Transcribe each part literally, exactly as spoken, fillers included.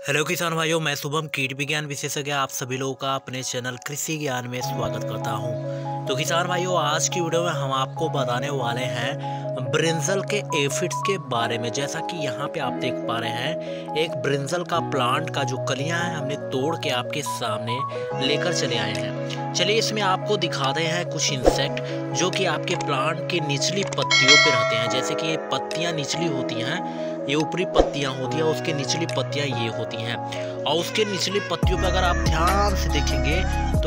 Hello किसान भाइयों, मैं शुभम कीट विज्ञान विशेषज्ञ आप सभी लोगों का अपने चैनल कृषि ज्ञान में स्वागत करता हूं। तो किसान भाइयों, आज की वीडियो में हम आपको बताने वाले हैं ब्रिंजल के एफिड्स के बारे में। जैसा कि यहाँ पे आप देख पा रहे हैं, एक ब्रिंजल का प्लांट का जो कलियां हैं हमने तोड़ के आपके सामने लेकर चले आए हैं। चलिए इसमें आपको दिखाते हैं कुछ इंसेक्ट जो कि आपके प्लांट की निचली पत्तियों पे रहते हैं। जैसे कि ये पत्तियाँ निचली होती हैं, ये ऊपरी पत्तियां होती है, उसके निचली पत्तियां ये होती हैं। और उसके निचली पत्तियों पर अगर आप ध्यान से देखेंगे तो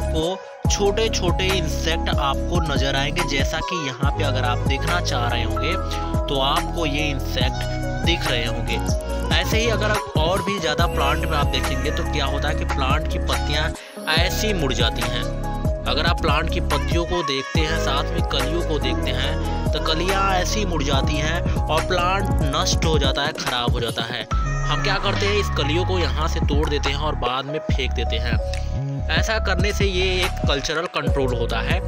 आपको छोटे छोटे इंसेक्ट आपको नजर आएंगे। जैसा कि यहाँ पे अगर आप देखना चाह रहे होंगे तो आपको ये इंसेक्ट दिख रहे होंगे। ऐसे ही अगर और भी ज़्यादा प्लांट में आप देखेंगे तो क्या होता है कि प्लांट की पत्तियाँ ऐसी मुड़ जाती हैं। अगर आप प्लांट की पत्तियों को देखते हैं, साथ में कलियों को देखते हैं, तो कलियां ऐसी मुड़ जाती हैं और प्लांट नष्ट हो जाता है, खराब हो जाता है। हम क्या करते हैं, इस कलियों को यहाँ से तोड़ देते हैं और बाद में फेंक देते हैं। ऐसा करने से ये एक कल्चरल कंट्रोल होता है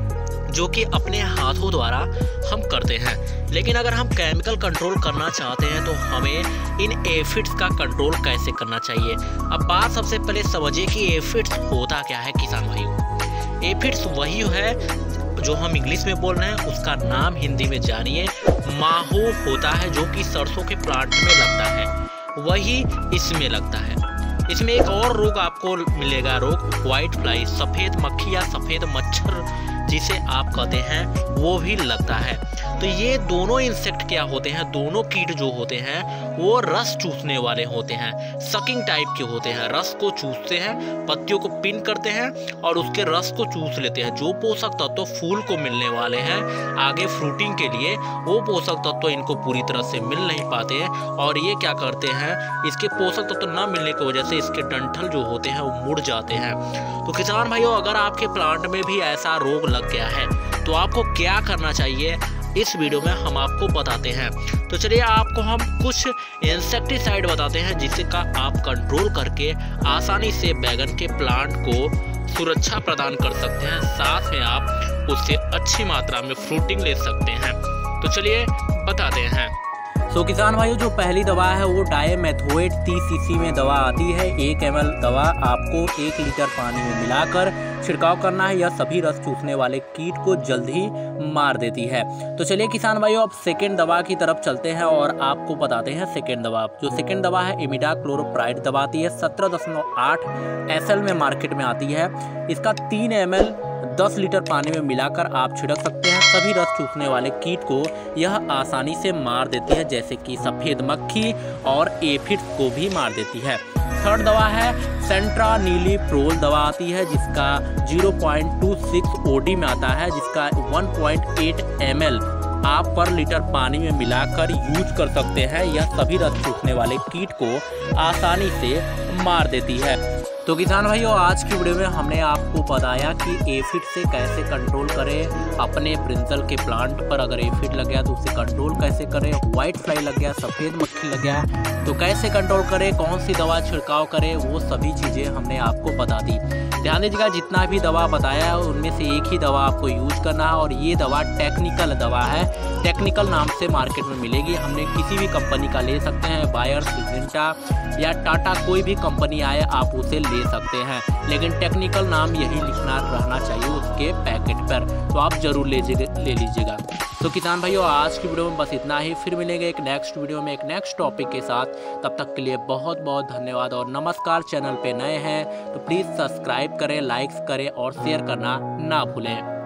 जो कि अपने हाथों द्वारा हम करते हैं। लेकिन अगर हम केमिकल कंट्रोल करना चाहते हैं तो हमें इन एफिड्स का कंट्रोल कैसे करना चाहिए। अब बात सबसे पहले समझिए कि एफिड्स होता क्या है किसान भाइयों। एफिड्स वही है जो हम इंग्लिश में बोल रहे हैं, उसका नाम हिंदी में जानिए माहो होता है, जो कि सरसों के प्लांट में लगता है, वही इसमें लगता है। इसमें एक और रोग आपको मिलेगा, रोग व्हाइट फ्लाई, सफ़ेद मक्खी या सफ़ेद मच्छर जिसे आप कहते हैं, वो भी लगता है। तो ये दोनों इंसेक्ट क्या होते हैं, दोनों कीट जो होते हैं वो रस चूसने वाले होते हैं, सकिंग टाइप के होते हैं। रस को चूसते हैं, पत्तियों को पिन करते हैं और उसके रस को चूस लेते हैं। जो पोषक तत्व तो फूल को मिलने वाले हैं आगे फ्रूटिंग के लिए, वो पोषक तत्व तो इनको पूरी तरह से मिल नहीं पाते हैं और ये क्या करते हैं, इसके पोषक तत्व तो न मिलने की वजह से इसके डंठल जो होते हैं वो मुड़ जाते हैं। तो किसान भाइयों, अगर आपके प्लांट में भी ऐसा रोग लग गया है तो आपको क्या करना चाहिए, इस वीडियो में हम आपको बताते हैं। तो चलिए आपको हम कुछ इंसेक्टिसाइड बताते हैं जिसका आप कंट्रोल करके आसानी से बैगन के प्लांट को सुरक्षा प्रदान कर सकते हैं, साथ में आप उससे अच्छी मात्रा में फ्रूटिंग ले सकते हैं। तो चलिए बताते हैं। तो किसान भाइयों, जो पहली दवा है वो डाइमेथोएट तीस सीसी में दवा आती है। एक एम एल दवा आपको एक लीटर पानी में मिलाकर छिड़काव करना है। यह सभी रस चूसने वाले कीट को जल्द ही मार देती है। तो चलिए किसान भाइयों, अब सेकेंड दवा की तरफ चलते हैं और आपको बताते हैं सेकेंड दवा। जो सेकेंड दवा है इमिडाक्लोप्राइड दवा आती है, सत्रह दशमलव आठ एस एल में मार्केट में आती है। इसका तीन एम एल दस लीटर पानी में मिलाकर आप छिड़क सकते हैं। सभी रस चूसने वाले कीट को यह आसानी से मार देती है, जैसे कि सफ़ेद मक्खी और एफिड्स को भी मार देती है। थर्ड दवा है सेंट्रा नीली प्रोल दवा आती है, जिसका zero point two six O D में आता है, जिसका one point eight M L आप पर लीटर पानी में मिलाकर यूज कर सकते हैं। यह सभी रस चूसने वाले कीट को आसानी से मार देती है। तो किसान भाइयों, आज की वीडियो में हमने आपको बताया कि एफिड से कैसे कंट्रोल करें अपने ब्रिंजल के प्लांट पर। अगर एफिड लग गया तो उसे कंट्रोल कैसे करें, व्हाइट फ्लाई लग गया, सफ़ेद मक्खी लग गया तो कैसे कंट्रोल करें, कौन सी दवा छिड़काव करें, वो सभी चीज़ें हमने आपको बता दी। ध्यान दीजिएगा, जितना भी दवा बताया है उनमें से एक ही दवा आपको यूज करना है और ये दवा टेक्निकल दवा है, टेक्निकल नाम से मार्केट में मिलेगी। हमने किसी भी कंपनी का ले सकते हैं, बायर, सिजेंटा या टाटा, कोई भी कंपनी आए आप उसे ले सकते हैं, लेकिन टेक्निकल नाम यही लिखना रहना चाहिए उसके पैकेट पर, तो आप जरूर ले ले लीजिएगा। तो किसान भाइयों, आज की वीडियो में बस इतना ही। फिर मिलेंगे एक नेक्स्ट वीडियो में एक नेक्स्ट टॉपिक के साथ। तब तक के लिए बहुत बहुत धन्यवाद और नमस्कार। चैनल पे नए हैं तो प्लीज़ सब्सक्राइब करें, लाइक्स करें और शेयर करना ना भूलें।